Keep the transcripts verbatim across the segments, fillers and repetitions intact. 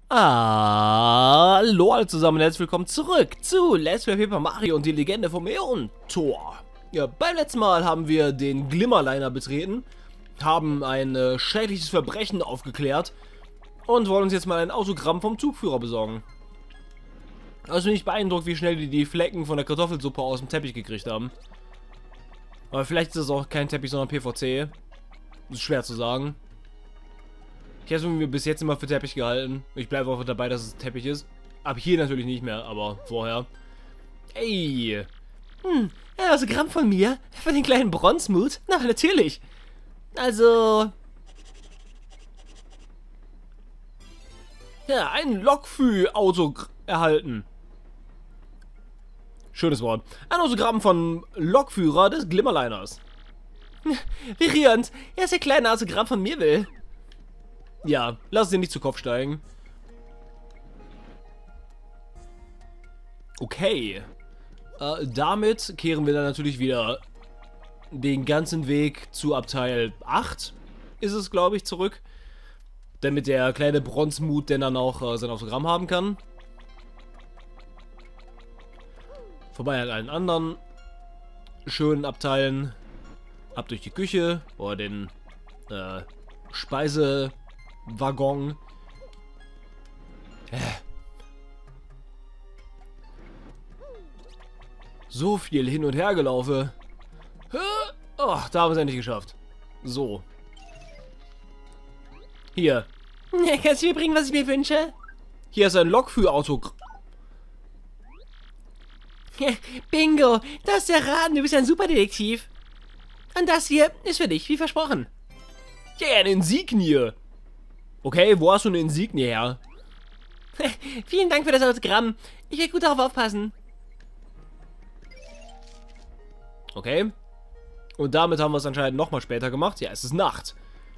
Hallo alle zusammen und herzlich willkommen zurück zu Let's Play Paper Mario und die Legende vom Äon-Tor. Ja, beim letzten Mal haben wir den Glimmerliner betreten, haben ein äh, schädliches Verbrechen aufgeklärt und wollen uns jetzt mal ein Autogramm vom Zugführer besorgen. Also nicht beeindruckt, wie schnell die die Flecken von der Kartoffelsuppe aus dem Teppich gekriegt haben. Aber vielleicht ist es auch kein Teppich, sondern P V C. Das ist schwer zu sagen. Ich habe es mir bis jetzt immer für Teppich gehalten. Ich bleibe auch dabei, dass es Teppich ist. Ab hier natürlich nicht mehr, aber vorher. Ey. Hm, ein Autogramm von mir? Für den kleinen Bronzemut? Na, natürlich. Also... Ja, ein Lokfüh-Auto erhalten. Schönes Wort. Ein Autogramm von Lokführer des Glimmerliners. Wie rührend. Er ist der kleine Autogramm von mir will. Ja, lass ihn nicht zu Kopf steigen. Okay. Äh, damit kehren wir dann natürlich wieder den ganzen Weg zu Abteil acht, ist es, glaube ich, zurück. Damit der kleine Bronzemut denn dann auch äh, sein Autogramm haben kann. Vorbei an allen anderen schönen Abteilen. Ab durch die Küche oder den äh, Speisewaggon. Äh. So viel hin und her gelaufen. Oh, da haben wir es endlich geschafft. So. Hier. Kannst du mir bringen, was ich mir wünsche? Hier ist ein Lokführauto. Bingo, das ist der Raten, du bist ein Superdetektiv. Und das hier ist für dich, wie versprochen. Ja, eine Insignie. Okay, wo hast du eine Insignie her? Vielen Dank für das Autogramm. Ich werde gut darauf aufpassen. Okay. Und damit haben wir es anscheinend nochmal später gemacht. Ja, es ist Nacht.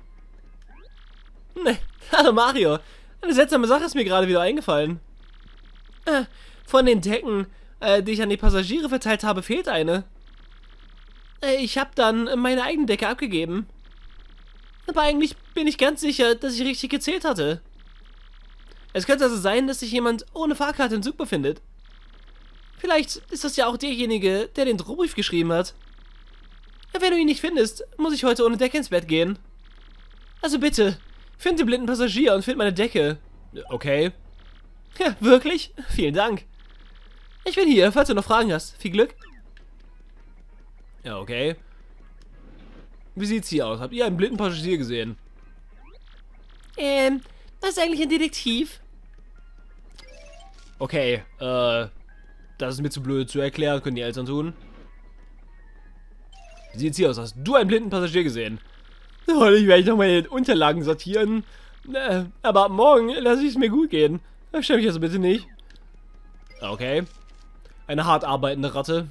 Ne, hallo Mario. Eine seltsame Sache ist mir gerade wieder eingefallen. Äh, von den Decken, äh, die ich an die Passagiere verteilt habe, fehlt eine. Äh, ich habe dann meine eigene Decke abgegeben. Aber eigentlich bin ich ganz sicher, dass ich richtig gezählt hatte. Es könnte also sein, dass sich jemand ohne Fahrkarte im Zug befindet. Vielleicht ist das ja auch derjenige, der den Drohbrief geschrieben hat. Wenn du ihn nicht findest, muss ich heute ohne Decke ins Bett gehen. Also bitte, find den blinden Passagier und find meine Decke. Okay. Ja, wirklich? Vielen Dank. Ich bin hier, falls du noch Fragen hast. Viel Glück. Ja, okay. Wie sieht's hier aus? Habt ihr einen blinden Passagier gesehen? Ähm, das ist eigentlich ein Detektiv. Okay, äh, das ist mir zu blöd zu erklären, können die Eltern tun. Wie sieht's hier aus? Hast du einen blinden Passagier gesehen? Oh, ich werde noch meine Unterlagen sortieren. Äh, aber ab morgen lasse ich es mir gut gehen. Stell mich also bitte nicht. Okay. Eine hart arbeitende Ratte.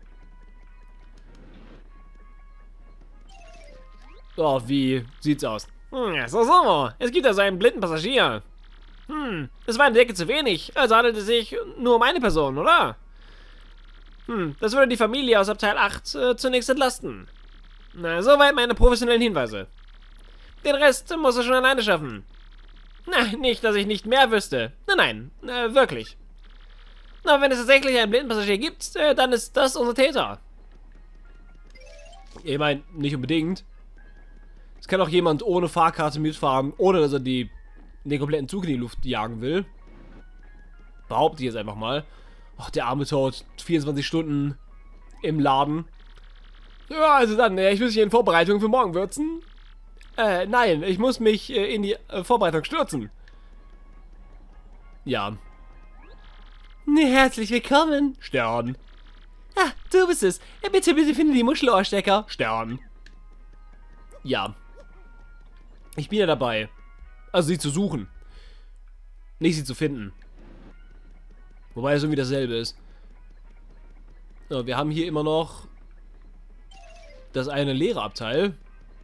Oh, wie sieht's aus? Hm, so, so. Es gibt also einen blinden Passagier. Hm, es war eine Decke zu wenig. Also handelt es sich nur um eine Person, oder? Hm, das würde die Familie aus Abteil acht äh, zunächst entlasten. Na, soweit meine professionellen Hinweise. Den Rest muss er schon alleine schaffen. Na, nicht, dass ich nicht mehr wüsste. Nein, nein, äh, wirklich. Na, wenn es tatsächlich einen blinden Passagier gibt, äh, dann ist das unser Täter. Ich meine, nicht unbedingt. Es kann auch jemand ohne Fahrkarte mitfahren, ohne dass er die, den kompletten Zug in die Luft jagen will. Behaupte ich jetzt einfach mal. Ach, der arme Tod. vierundzwanzig Stunden im Laden. Ja, also dann, ich muss mich in Vorbereitung für morgen würzen. Äh, nein, ich muss mich äh, in die äh, Vorbereitung stürzen. Ja. Herzlich willkommen. Stern. Ah, du bist es. Ja, bitte, bitte finde die Muschelohrstecker. Stern. Ja. Ich bin ja dabei. Also sie zu suchen. Nicht sie zu finden. Wobei es irgendwie dasselbe ist. So, wir haben hier immer noch das eine leere Abteil.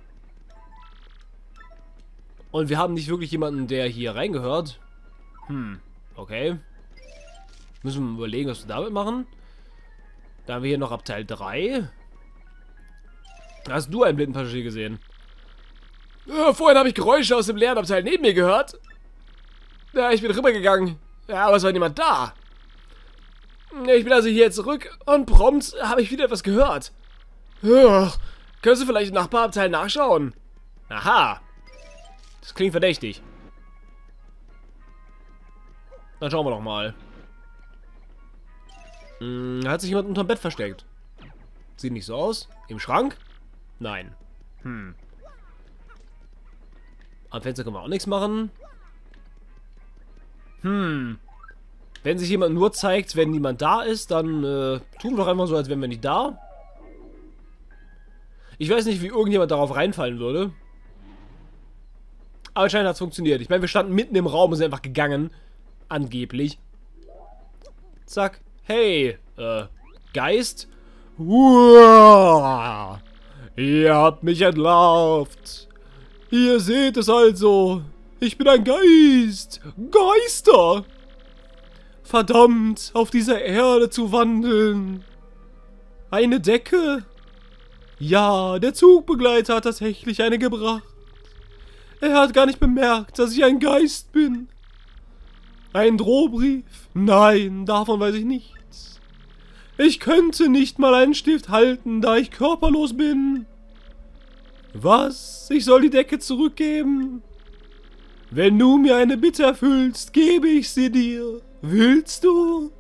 Und wir haben nicht wirklich jemanden, der hier reingehört. Hm, okay. Müssen wir mal überlegen, was wir damit machen. Da haben wir hier noch Abteil drei. Hast du einen blinden Passagier gesehen? Ja, vorhin habe ich Geräusche aus dem leeren Abteil neben mir gehört. Ja, ich bin rübergegangen. Ja, aber es war niemand da. Ich bin also hier zurück und prompt habe ich wieder etwas gehört. Ugh, kannst du vielleicht im Nachbarabteil nachschauen? Aha. Das klingt verdächtig. Dann schauen wir doch mal. Hm, hat sich jemand unterm Bett versteckt? Sieht nicht so aus. Im Schrank? Nein. Hm. Am Fenster können wir auch nichts machen. Hm. Wenn sich jemand nur zeigt, wenn niemand da ist, dann äh, tun wir doch einfach so, als wären wir nicht da. Ich weiß nicht, wie irgendjemand darauf reinfallen würde. Aber anscheinend hat es funktioniert. Ich meine, wir standen mitten im Raum und sind einfach gegangen. Angeblich. Zack. Hey, äh, Geist? Uah, ihr habt mich entlarvt. Ihr seht es also. Ich bin ein Geist. Geister. Verdammt, auf dieser Erde zu wandeln. Eine Decke? Ja, der Zugbegleiter hat tatsächlich eine gebracht. Er hat gar nicht bemerkt, dass ich ein Geist bin. Ein Drohbrief? Nein, davon weiß ich nichts. Ich könnte nicht mal einen Stift halten, da ich körperlos bin. Was? Ich soll die Decke zurückgeben? Wenn du mir eine Bitte erfüllst, gebe ich sie dir. Willst du?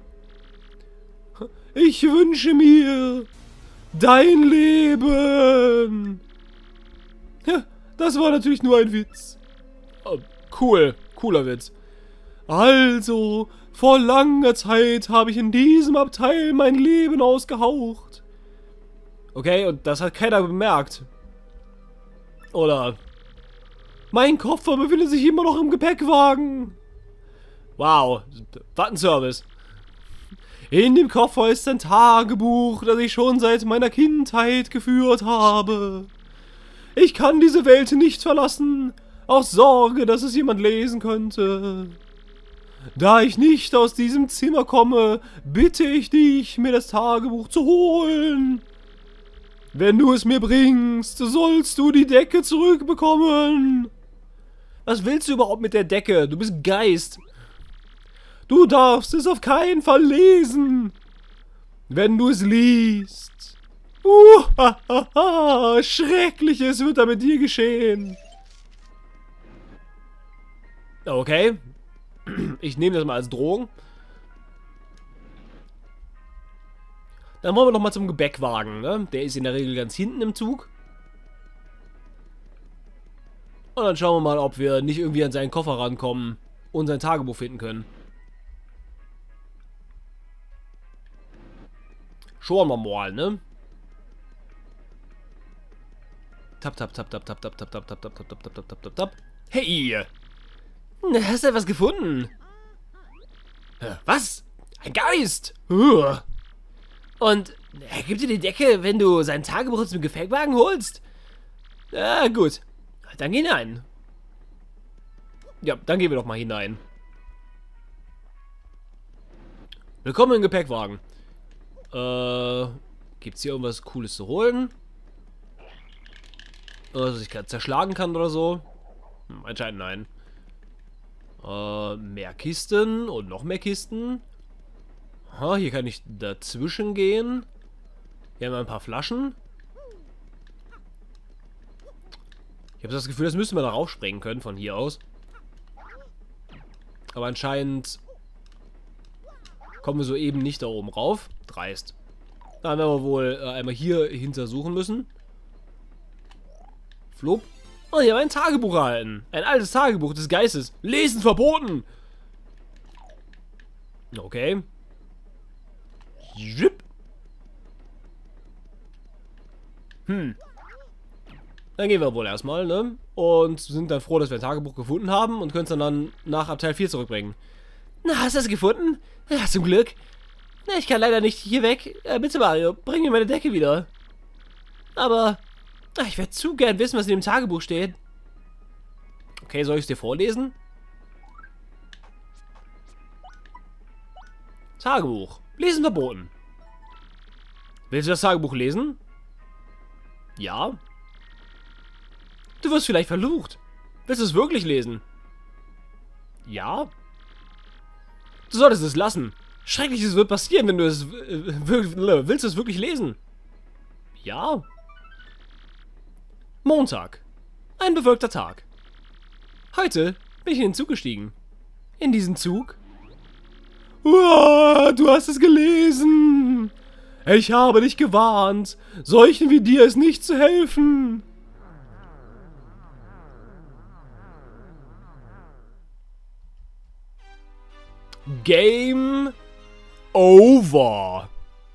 Ich wünsche mir dein Leben. Ja, das war natürlich nur ein Witz. Oh, cool, cooler Witz. Also, vor langer Zeit habe ich in diesem Abteil mein Leben ausgehaucht. Okay, und das hat keiner bemerkt. Oder? Mein Koffer befindet sich immer noch im Gepäckwagen. Wow, was ein Service. In dem Koffer ist ein Tagebuch, das ich schon seit meiner Kindheit geführt habe. Ich kann diese Welt nicht verlassen, aus Sorge, dass es jemand lesen könnte. Da ich nicht aus diesem Zimmer komme, bitte ich dich, mir das Tagebuch zu holen. Wenn du es mir bringst, sollst du die Decke zurückbekommen. Was willst du überhaupt mit der Decke? Du bist Geist. Du darfst es auf keinen Fall lesen. Wenn du es liest. Uh, ha, ha, ha, Schreckliches wird da mit dir geschehen. Okay. Ich nehme das mal als Drohung. Dann wollen wir noch mal zum Gepäckwagen, ne? Der ist in der Regel ganz hinten im Zug. Und dann schauen wir mal, ob wir nicht irgendwie an seinen Koffer rankommen und sein Tagebuch finden können. Schauen wir mal, ne? Tap, tap, tap, tap, tap, tap, tap, tap, tap, tap, tap, tap, tap, tap, tap, tap. Hey! Hast du etwas gefunden? Was? Ein Geist! Und er gibt dir die Decke, wenn du sein Tagebuch aus dem Gepäckwagen holst? Ja, gut. Dann geh hinein. Ja, dann gehen wir doch mal hinein. Willkommen im Gepäckwagen. Äh, gibt's hier irgendwas Cooles zu holen? Was ich gerade zerschlagen kann oder so? Hm, anscheinend nein. Äh, mehr Kisten und noch mehr Kisten. Aha, hier kann ich dazwischen gehen. Hier haben wir ein paar Flaschen. Ich habe das Gefühl, das müsste man da raufspringen können von hier aus. Aber anscheinend kommen wir soeben nicht da oben rauf. Dreist. Dann werden wir wohl äh, einmal hier hinter suchen müssen. Flop. Oh, hier haben wir ein Tagebuch erhalten. Ein altes Tagebuch des Geistes. Lesen verboten. Okay. Jip. Hm. Dann gehen wir wohl erstmal, ne? Und sind dann froh, dass wir ein Tagebuch gefunden haben und können es dann, dann nach Abteil vier zurückbringen. Na, hast du es gefunden? Ja, zum Glück. Na, ich kann leider nicht hier weg. Äh, bitte Mario, bring mir meine Decke wieder. Aber ach, ich werde zu gern wissen, was in dem Tagebuch steht. Okay, soll ich es dir vorlesen? Tagebuch. Lesen verboten. Willst du das Tagebuch lesen? Ja. Du wirst vielleicht verflucht. Willst du es wirklich lesen? Ja? Du solltest es lassen. Schreckliches wird passieren, wenn du es... Willst du es wirklich lesen? Ja. Montag. Ein bewölkter Tag. Heute bin ich in den Zug gestiegen. In diesen Zug... Uah, du hast es gelesen. Ich habe dich gewarnt. Solchen wie dir ist nicht zu helfen. Game over.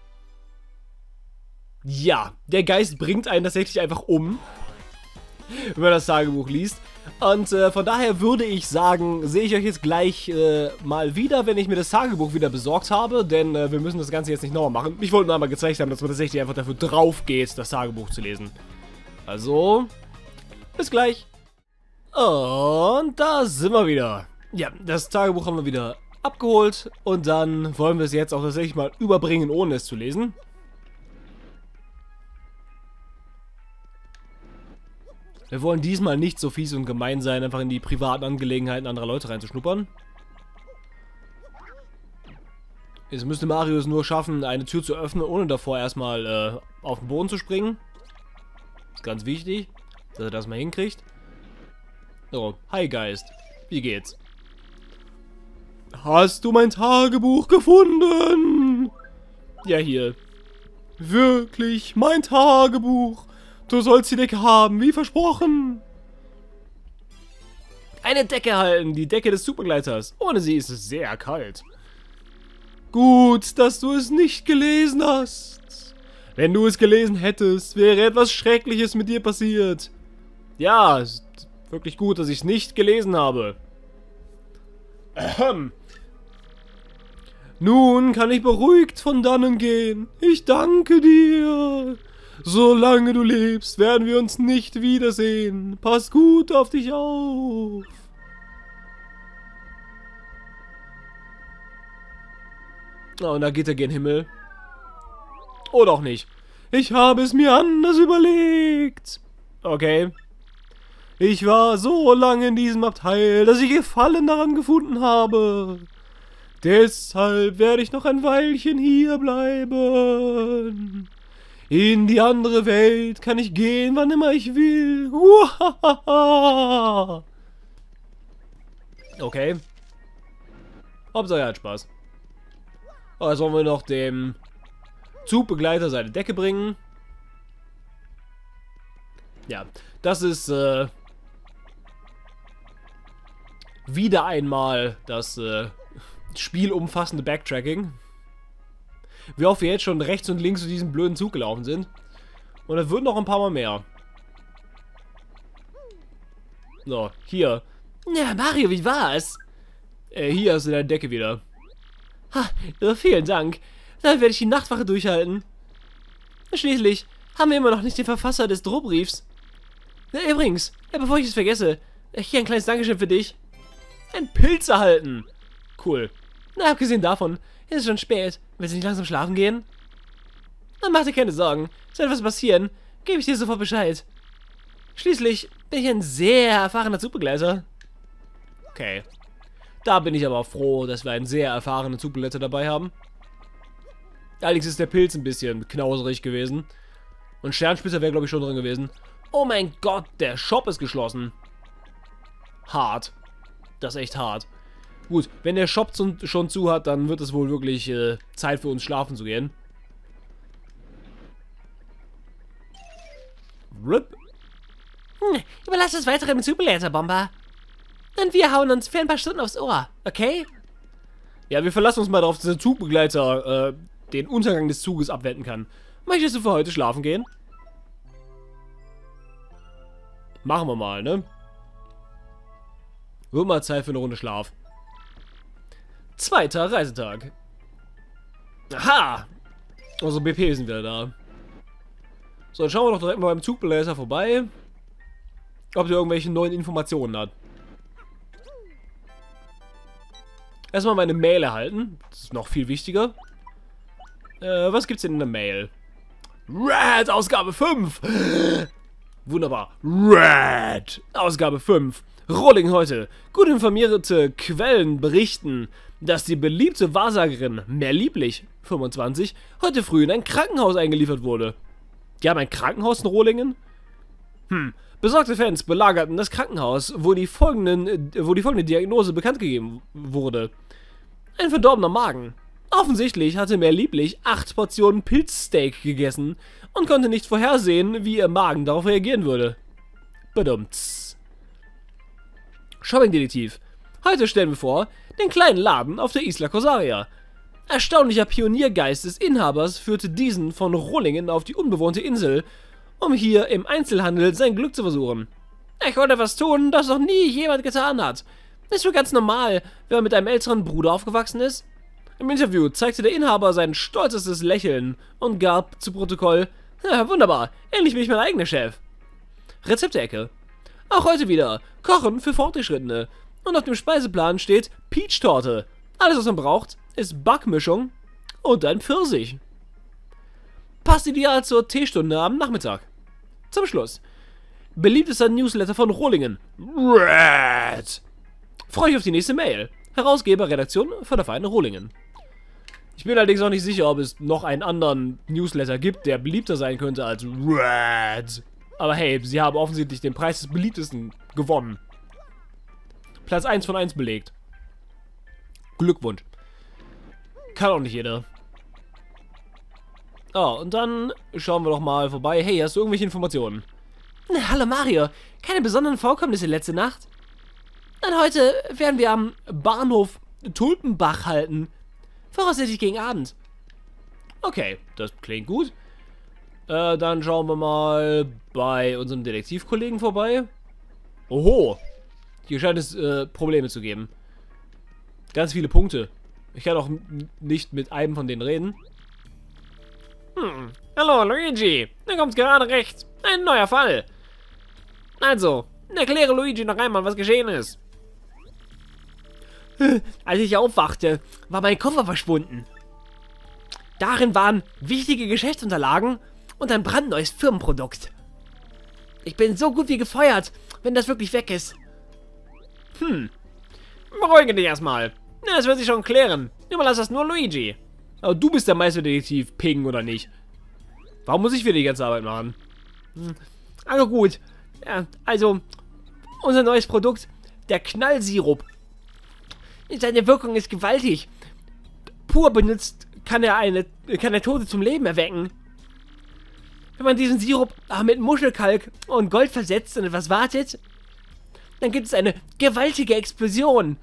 Ja, der Geist bringt einen tatsächlich einfach um, wenn man das Tagebuch liest. Und äh, von daher würde ich sagen, sehe ich euch jetzt gleich äh, mal wieder, wenn ich mir das Tagebuch wieder besorgt habe. Denn äh, wir müssen das Ganze jetzt nicht nochmal machen. Ich wollte nur einmal gezeigt haben, dass man tatsächlich einfach dafür drauf geht, das Tagebuch zu lesen. Also, bis gleich. Und da sind wir wieder. Ja, das Tagebuch haben wir wieder abgeholt. Und dann wollen wir es jetzt auch tatsächlich mal überbringen, ohne es zu lesen. Wir wollen diesmal nicht so fies und gemein sein, einfach in die privaten Angelegenheiten anderer Leute reinzuschnuppern. Jetzt müsste Mario es nur schaffen, eine Tür zu öffnen, ohne davor erstmal äh, auf den Boden zu springen. Ist ganz wichtig, dass er das mal hinkriegt. So, hi Geist. Wie geht's? Hast du mein Tagebuch gefunden? Ja, hier. Wirklich, mein Tagebuch. Du sollst die Decke haben, wie versprochen. Eine Decke halten, die Decke des Zugbegleiters. Ohne sie ist es sehr kalt. Gut, dass du es nicht gelesen hast. Wenn du es gelesen hättest, wäre etwas Schreckliches mit dir passiert. Ja, ist wirklich gut, dass ich es nicht gelesen habe. Ahem. Nun kann ich beruhigt von dannen gehen. Ich danke dir. Solange du lebst, werden wir uns nicht wiedersehen. Pass gut auf dich auf. Oh, und da geht er gen Himmel. Oder auch nicht. Ich habe es mir anders überlegt. Okay. Ich war so lange in diesem Abteil, dass ich Gefallen daran gefunden habe. Deshalb werde ich noch ein Weilchen hier bleiben. In die andere Welt kann ich gehen, wann immer ich will. Uahaha. Okay. Hauptsache er hat Spaß. Oh, jetzt wollen wir noch dem Zugbegleiter seine Decke bringen. Ja, das ist äh, wieder einmal das äh, spielumfassende Backtracking. Wie oft wir jetzt schon rechts und links zu diesem blöden Zug gelaufen sind. Und es wird noch ein paar Mal mehr. So, hier. Ja, Mario, wie war's? Äh, hier ist in der Decke wieder. Ha, vielen Dank. Dann werde ich die Nachtwache durchhalten. Schließlich haben wir immer noch nicht den Verfasser des Drohbriefs. Übrigens, bevor ich es vergesse, hier ein kleines Dankeschön für dich. Ein Pilz erhalten. Cool. Na, abgesehen davon, ist es schon spät. Willst du nicht langsam schlafen gehen? Dann mach dir keine Sorgen. Soll etwas passieren, gebe ich dir sofort Bescheid. Schließlich bin ich ein sehr erfahrener Zugbegleiter. Okay. Da bin ich aber froh, dass wir einen sehr erfahrenen Zugbegleiter dabei haben. Allerdings ist der Pilz ein bisschen knauserig gewesen. Und Sternspitzer wäre, glaube ich, schon drin gewesen. Oh mein Gott, der Shop ist geschlossen. Hart. Das ist echt hart. Gut, wenn der Shop schon zu hat, dann wird es wohl wirklich äh, Zeit für uns schlafen zu gehen. Rip. Hm, überlass das weitere mit Zugbegleiter, Bomber. Und wir hauen uns für ein paar Stunden aufs Ohr, okay? Ja, wir verlassen uns mal darauf, dass der Zugbegleiter äh, den Untergang des Zuges abwenden kann. Möchtest du für heute schlafen gehen? Machen wir mal, ne? Wird mal Zeit für eine Runde Schlaf. Zweiter Reisetag. Aha! Unsere B P sind wieder da. So, dann schauen wir doch direkt mal beim Zugbegleiter vorbei. Ob der irgendwelche neuen Informationen hat. Erstmal meine Mail erhalten. Das ist noch viel wichtiger. Äh, was gibt's denn in der Mail? Red, Ausgabe fünf! Wunderbar. Red, Ausgabe fünf. Rohling heute. Gut informierte Quellen berichten, dass die beliebte Wahrsagerin Mehr Lieblich, fünfundzwanzig, heute früh in ein Krankenhaus eingeliefert wurde. Die haben ein Krankenhaus in Rohlingen? Hm. Besorgte Fans belagerten das Krankenhaus, wo die, folgenden, wo die folgende Diagnose bekannt gegeben wurde. Ein verdorbener Magen. Offensichtlich hatte Mehr Lieblich acht Portionen Pilzsteak gegessen und konnte nicht vorhersehen, wie ihr Magen darauf reagieren würde. Badumts. Shopping-Detektiv. Heute stellen wir vor, den kleinen Laden auf der Isla Corsaria. Erstaunlicher Pioniergeist des Inhabers führte diesen von Rohlingen auf die unbewohnte Insel, um hier im Einzelhandel sein Glück zu versuchen. Ich wollte etwas tun, das noch nie jemand getan hat. Ist wohl ganz normal, wenn man mit einem älteren Bruder aufgewachsen ist. Im Interview zeigte der Inhaber sein stolzestes Lächeln und gab zu Protokoll: Ja, wunderbar, endlich bin ich mein eigener Chef. Rezeptecke. Auch heute wieder Kochen für Fortgeschrittene. Und auf dem Speiseplan steht Peach-Torte. Alles, was man braucht, ist Backmischung und ein Pfirsich. Passt ideal zur Teestunde am Nachmittag. Zum Schluss. Beliebtester Newsletter von Rohlingen. Red. Freue mich auf die nächste Mail. Herausgeber, Redaktion von der Verein Rohlingen. Ich bin allerdings auch nicht sicher, ob es noch einen anderen Newsletter gibt, der beliebter sein könnte als Red. Aber hey, sie haben offensichtlich den Preis des beliebtesten gewonnen. Platz eins von eins belegt. Glückwunsch. Kann auch nicht jeder. Oh, und dann schauen wir doch mal vorbei. Hey, hast du irgendwelche Informationen? Hallo Mario, keine besonderen Vorkommnisse letzte Nacht? Dann heute werden wir am Bahnhof Tulpenbach halten. Voraussichtlich gegen Abend. Okay, das klingt gut. Äh, dann schauen wir mal bei unserem Detektivkollegen vorbei. Oho. Hier scheint es äh, Probleme zu geben. Ganz viele Punkte. Ich kann auch nicht mit einem von denen reden. Hm. Hallo, Luigi. Da kommt gerade recht. Ein neuer Fall. Also, erkläre Luigi noch einmal, was geschehen ist. Als ich aufwachte, war mein Koffer verschwunden. Darin waren wichtige Geschäftsunterlagen und ein brandneues Firmenprodukt. Ich bin so gut wie gefeuert, wenn das wirklich weg ist. Hm. Beruhige dich erstmal. Ja, das wird sich schon klären. Überlass das nur Luigi. Aber du bist der Meisterdetektiv, Ping, oder nicht? Warum muss ich für die ganze Arbeit machen? Hm. Also gut. Ja, also, unser neues Produkt, der Knallsirup. Seine Wirkung ist gewaltig. Pur benutzt kann er eine, kann er Tote zum Leben erwecken. Wenn man diesen Sirup mit Muschelkalk und Gold versetzt und etwas wartet, dann gibt es eine gewaltige Explosion.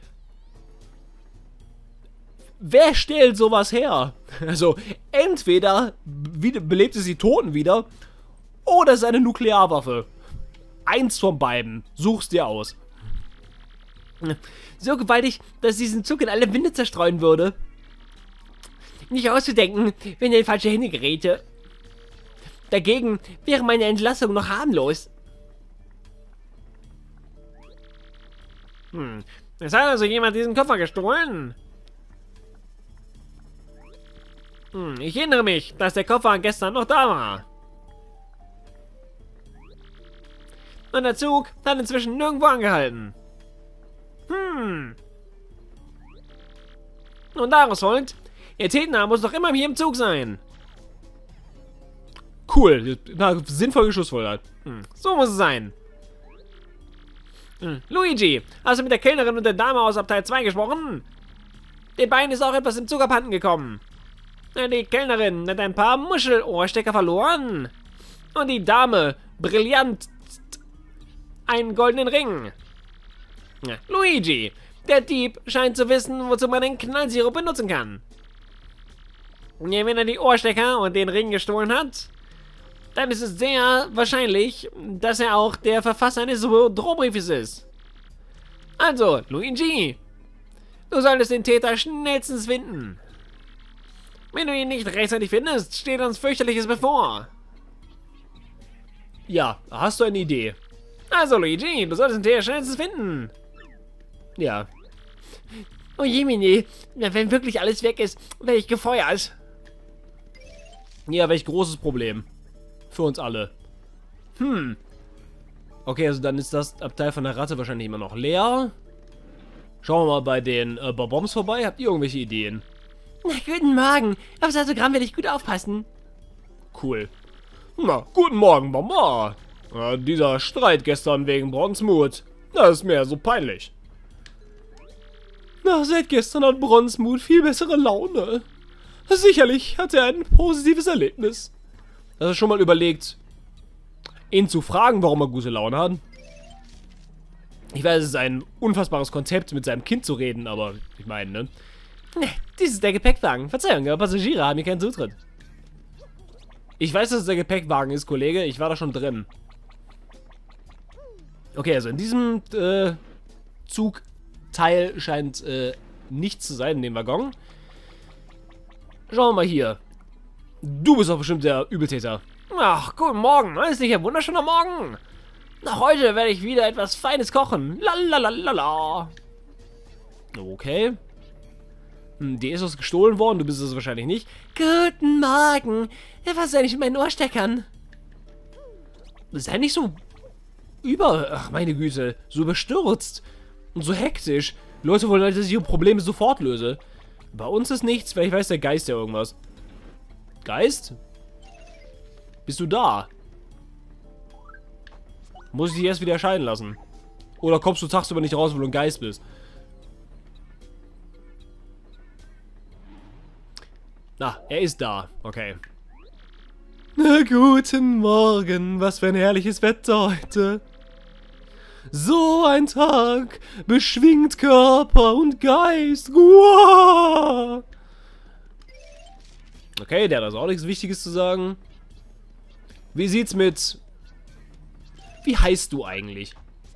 Wer stellt sowas her? Also, entweder belebt es die Toten wieder, oder es ist eine Nuklearwaffe. Eins von beiden. Such's dir aus. So gewaltig, dass diesen Zug in alle Winde zerstreuen würde. Nicht auszudenken, wenn er in falsche Hände geräte. Dagegen wäre meine Entlassung noch harmlos. Hm. Es hat also jemand diesen Koffer gestohlen? Hm, ich erinnere mich, dass der Koffer gestern noch da war. Und der Zug hat inzwischen nirgendwo angehalten. Hm. Und daraus folgt, der Täter muss doch immer hier im Zug sein. Cool, na, sinnvoll geschlussfolgert. Hm. So muss es sein. Hm. Luigi, hast du mit der Kellnerin und der Dame aus Abteil zwei gesprochen? Den beiden ist auch etwas im Zug abhanden gekommen. Die Kellnerin hat ein paar Muschelohrstecker verloren. Und die Dame, brillant, einen goldenen Ring. Ja. Luigi, der Dieb scheint zu wissen, wozu man den Knallsirup benutzen kann. Ja, wenn er die Ohrstecker und den Ring gestohlen hat, dann ist es sehr wahrscheinlich, dass er auch der Verfasser eines Drohbriefes ist. Also, Luigi, du solltest den Täter schnellstens finden. Wenn du ihn nicht rechtzeitig findest, steht uns fürchterliches bevor. Ja, hast du eine Idee? Also, Luigi, du solltest den Täter schnellstens finden. Ja. Oh Jemine, wenn wirklich alles weg ist, werde ich gefeuert. Ja, welch großes Problem. Für uns alle. Hm. Okay, also dann ist das Abteil von der Ratte wahrscheinlich immer noch leer. Schauen wir mal bei den äh, Bonbons vorbei. Habt ihr irgendwelche Ideen? Na, guten Morgen. Aufs Autogramm werde ich gut aufpassen. Cool. Na, guten Morgen, Mama. Ja, dieser Streit gestern wegen Bronzemut, das ist mir so peinlich. Na, seit gestern hat Bronzemut viel bessere Laune. Sicherlich hat er ein positives Erlebnis. Hast du schon mal überlegt, ihn zu fragen, warum er gute Laune hat? Ich weiß, es ist ein unfassbares Konzept, mit seinem Kind zu reden, aber ich meine, ne? Dies ist der Gepäckwagen. Verzeihung, aber Passagiere haben hier keinen Zutritt. Ich weiß, dass es der Gepäckwagen ist, Kollege. Ich war da schon drin. Okay, also in diesem äh, Zugteil scheint äh, nichts zu sein in dem Waggon. Schauen wir mal hier. Du bist doch bestimmt der Übeltäter. Ach, guten Morgen. Ist nicht ein wunderschöner Morgen? Na, heute werde ich wieder etwas Feines kochen. Lalalala. Okay. Hm, dir ist was gestohlen worden, du bist es wahrscheinlich nicht. Guten Morgen. Was ist eigentlich mit meinen Ohrsteckern? Sei nicht so über... Ach, meine Güte. So überstürzt. Und so hektisch. Leute wollen halt, dass ich ihre Probleme sofort löse. Bei uns ist nichts, weil ich weiß, der Geist ja irgendwas. Geist? Bist du da? Muss ich dich erst wieder erscheinen lassen? Oder kommst du tagsüber nicht raus, weil du ein Geist bist? Na, er ist da. Okay. Na, guten Morgen. Was für ein herrliches Wetter heute. So ein Tag beschwingt Körper und Geist. Uah! Okay, der hat also auch nichts Wichtiges zu sagen. Wie sieht's mit... Wie heißt du eigentlich?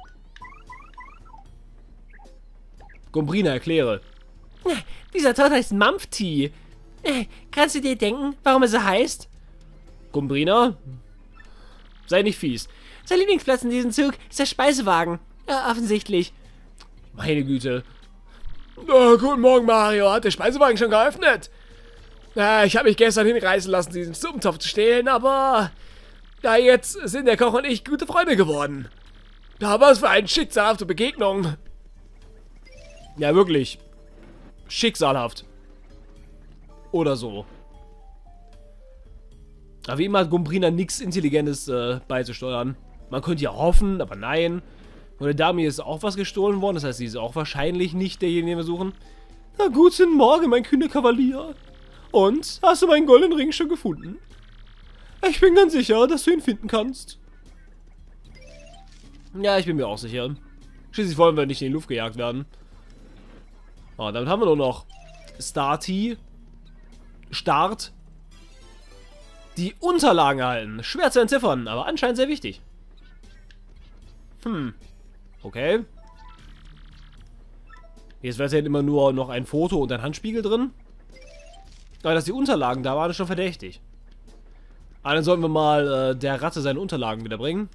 Gombrina, erkläre. Dieser Tod heißt Mampfti. Kannst du dir denken, warum er so heißt? Gombrina? Sei nicht fies. Sein Lieblingsplatz in diesem Zug ist der Speisewagen. Ja, offensichtlich. Meine Güte. Oh, guten Morgen, Mario. Hat der Speisewagen schon geöffnet? Ja, ich habe mich gestern hinreißen lassen, diesen Suppentopf zu stehlen, aber... Ja, jetzt sind der Koch und ich gute Freunde geworden. Ja, was für eine schicksalhafte Begegnung. Ja, wirklich. Schicksalhaft. Oder so. Aber wie immer hat Gombrina nichts Intelligentes äh, beizusteuern. Man könnte ja hoffen, aber nein. Von der Dame ist auch was gestohlen worden, das heißt, sie ist auch wahrscheinlich nicht derjenige, den wir suchen. Na, guten Morgen, mein kühner Kavalier. Und, hast du meinen goldenen Ring schon gefunden? Ich bin ganz sicher, dass du ihn finden kannst. Ja, ich bin mir auch sicher. Schließlich wollen wir nicht in die Luft gejagt werden. Oh, damit haben wir nur noch Starty. Start. Die Unterlagen erhalten. Schwer zu entziffern, aber anscheinend sehr wichtig. Hm. Okay. Jetzt wäre es ja immer nur noch ein Foto und ein Handspiegel drin. Aber dass die Unterlagen da waren, ist schon verdächtig. Aber dann sollten wir mal äh, der Ratte seine Unterlagen wiederbringen.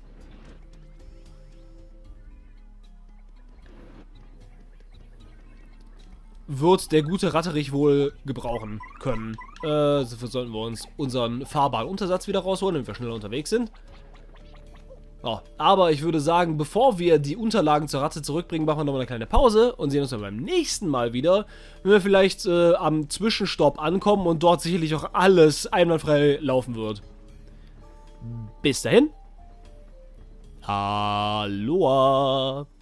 Wird der gute Ratterich wohl gebrauchen können. Äh, dafür sollten wir uns unseren fahrbaren Untersatz wieder rausholen, damit wir schneller unterwegs sind. Oh, aber ich würde sagen, bevor wir die Unterlagen zur Ratte zurückbringen, machen wir nochmal eine kleine Pause und sehen uns dann beim nächsten Mal wieder, wenn wir vielleicht äh, am Zwischenstopp ankommen und dort sicherlich auch alles einwandfrei laufen wird. Bis dahin. Aloha.